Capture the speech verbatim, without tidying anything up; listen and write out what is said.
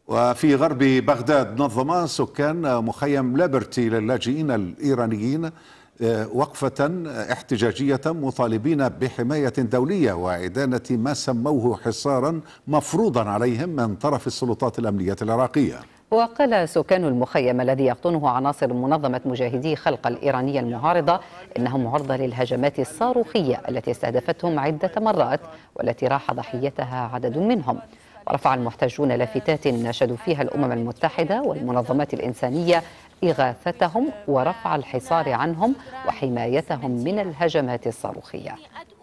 وفي غرب بغداد نظم سكان مخيم ليبرتي للاجئين الإيرانيين وقفة احتجاجية مطالبين بحماية دولية وإدانة ما سموه حصارا مفروضا عليهم من طرف السلطات الأمنية العراقية. وقال سكان المخيم الذي يقطنه عناصر منظمة مجاهدي خلق الإيرانية المعارضة إنهم عرضة للهجمات الصاروخية التي استهدفتهم عدة مرات والتي راح ضحيتها عدد منهم. ورفع المحتجون لافتات ناشدوا فيها الأمم المتحدة والمنظمات الإنسانية إغاثتهم ورفع الحصار عنهم وحمايتهم من الهجمات الصاروخية.